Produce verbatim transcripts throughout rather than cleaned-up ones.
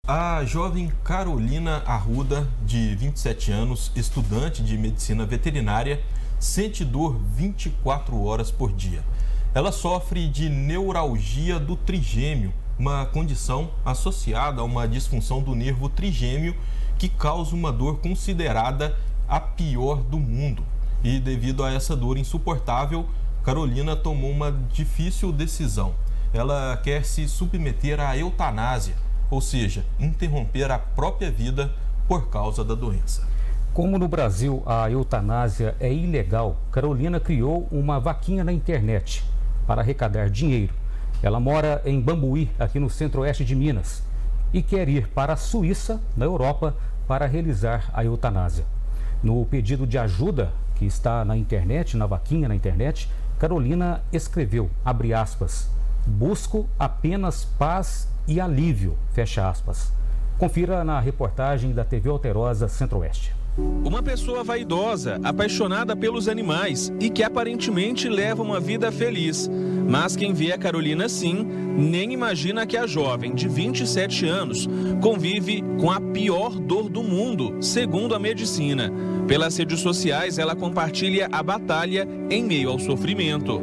A jovem Carolina Arruda, de vinte e sete anos, estudante de medicina veterinária, sente dor vinte e quatro horas por dia. Ela sofre de neuralgia do trigêmeo, uma condição associada a uma disfunção do nervo trigêmeo que causa uma dor considerada a pior do mundo. E devido a essa dor insuportável, Carolina tomou uma difícil decisão. Ela quer se submeter à eutanásia, ou seja, interromper a própria vida por causa da doença. Como no Brasil a eutanásia é ilegal, Carolina criou uma vaquinha na internet para arrecadar dinheiro. Ela mora em Bambuí, aqui no centro-oeste de Minas, e quer ir para a Suíça, na Europa, para realizar a eutanásia. No pedido de ajuda que está na internet, na vaquinha na internet, Carolina escreveu, abre aspas, busco apenas paz e alívio, fecha aspas. Confira na reportagem da T V Alterosa Centro-Oeste. Uma pessoa vaidosa, apaixonada pelos animais e que aparentemente leva uma vida feliz. Mas quem vê a Carolina assim, nem imagina que a jovem de vinte e sete anos convive com a pior dor do mundo, segundo a medicina. Pelas redes sociais, ela compartilha a batalha em meio ao sofrimento.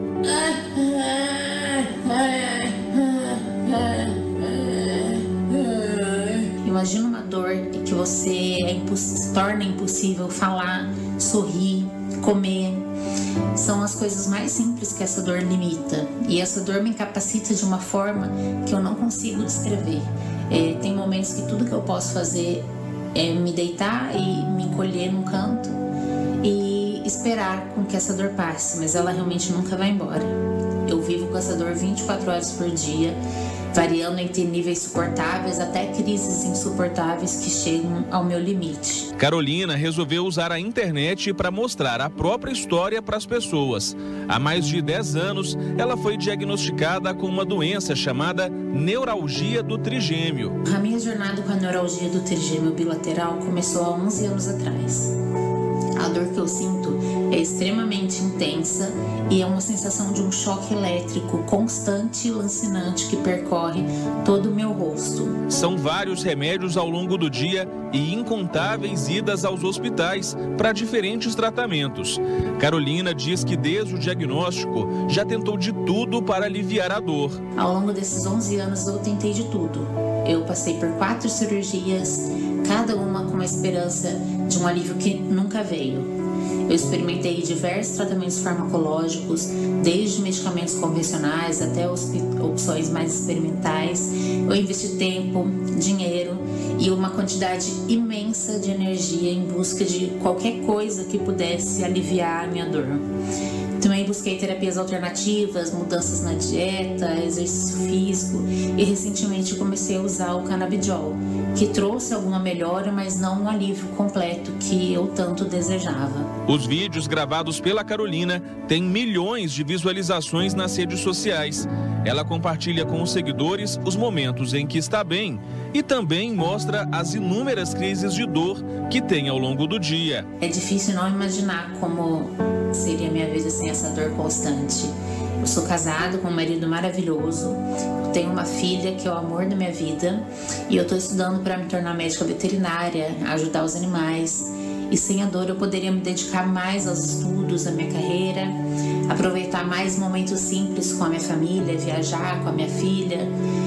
Imagina uma dor que você é imposs... se torna impossível falar, sorrir, comer. São as coisas mais simples que essa dor limita. E essa dor me incapacita de uma forma que eu não consigo descrever. É, tem momentos que tudo que eu posso fazer é me deitar e me encolher num canto e esperar com que essa dor passe, mas ela realmente nunca vai embora. Eu vivo com essa dor vinte e quatro horas por dia, variando entre níveis suportáveis até crises insuportáveis que chegam ao meu limite. Carolina resolveu usar a internet para mostrar a própria história para as pessoas. Há mais de dez anos, ela foi diagnosticada com uma doença chamada neuralgia do trigêmeo. A minha jornada com a neuralgia do trigêmeo bilateral começou há onze anos atrás. A dor que eu sinto é extremamente intensa e é uma sensação de um choque elétrico constante e lancinante que percorre todo o meu rosto. São vários remédios ao longo do dia e incontáveis idas aos hospitais para diferentes tratamentos. Carolina diz que desde o diagnóstico já tentou de tudo para aliviar a dor. Ao longo desses onze anos eu tentei de tudo. Eu passei por quatro cirurgias, cada uma com a esperança de um alívio que nunca veio. Eu experimentei diversos tratamentos farmacológicos, desde medicamentos convencionais até opções mais experimentais. Eu investi tempo, dinheiro e uma quantidade imensa de energia em busca de qualquer coisa que pudesse aliviar a minha dor. Também busquei terapias alternativas, mudanças na dieta, exercício físico e recentemente comecei a usar o canabidiol, que trouxe alguma melhora, mas não um alívio completo que eu tanto desejava. Os vídeos gravados pela Carolina têm milhões de visualizações nas redes sociais. Ela compartilha com os seguidores os momentos em que está bem e também mostra as inúmeras crises de dor que tem ao longo do dia. É difícil não imaginar como seria a minha vida sem essa dor constante. Eu sou casado com um marido maravilhoso, eu tenho uma filha que é o amor da minha vida e eu estou estudando para me tornar médica veterinária, ajudar os animais. E sem a dor eu poderia me dedicar mais aos estudos, à minha carreira, aproveitar mais momentos simples com a minha família, viajar com a minha filha.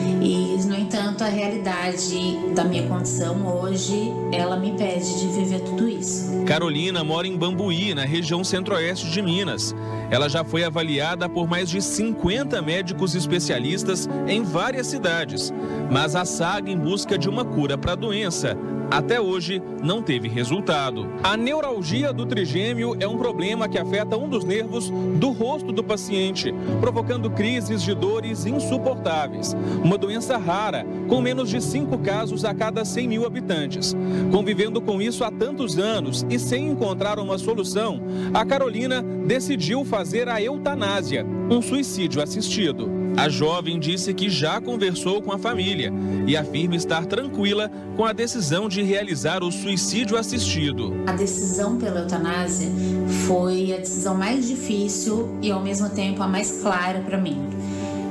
E, no entanto, a realidade da minha condição hoje, ela me impede de viver tudo isso. Carolina mora em Bambuí, na região centro-oeste de Minas. Ela já foi avaliada por mais de cinquenta médicos especialistas em várias cidades. Mas a saga em busca de uma cura para a doença até hoje não teve resultado. A neuralgia do trigêmeo é um problema que afeta um dos nervos do rosto do paciente, provocando crises de dores insuportáveis. Uma doença rara, com menos de cinco casos a cada cem mil habitantes. Convivendo com isso há tantos anos e sem encontrar uma solução, a Carolina decidiu fazer a eutanásia, um suicídio assistido. A jovem disse que já conversou com a família e afirma estar tranquila com a decisão de realizar o suicídio assistido. A decisão pela eutanásia foi a decisão mais difícil e, ao mesmo tempo, a mais clara para mim.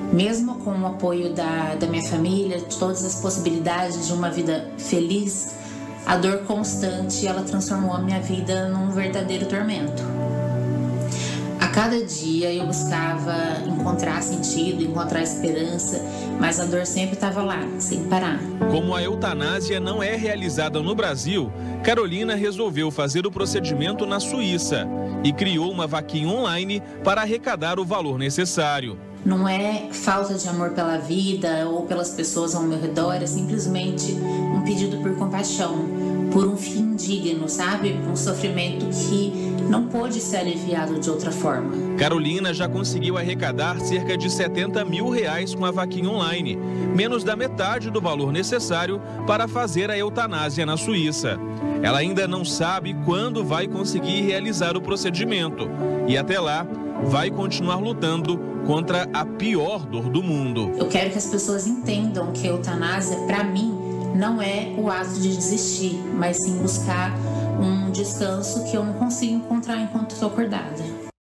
Mesmo com o apoio da, da minha família, de todas as possibilidades de uma vida feliz, a dor constante, ela transformou a minha vida num verdadeiro tormento. A cada dia eu buscava encontrar sentido, encontrar esperança, mas a dor sempre estava lá, sem parar. Como a eutanásia não é realizada no Brasil, Carolina resolveu fazer o procedimento na Suíça e criou uma vaquinha online para arrecadar o valor necessário. Não é falta de amor pela vida ou pelas pessoas ao meu redor, é simplesmente um pedido por compaixão, por um fim digno, sabe? Um sofrimento que não pôde ser aliviado de outra forma. Carolina já conseguiu arrecadar cerca de setenta mil reais com a vaquinha online, menos da metade do valor necessário para fazer a eutanásia na Suíça. Ela ainda não sabe quando vai conseguir realizar o procedimento e até lá vai continuar lutando contra a pior dor do mundo. Eu quero que as pessoas entendam que a eutanásia, para mim, não é o ato de desistir, mas sim buscar um descanso que eu não consigo encontrar enquanto estou acordada.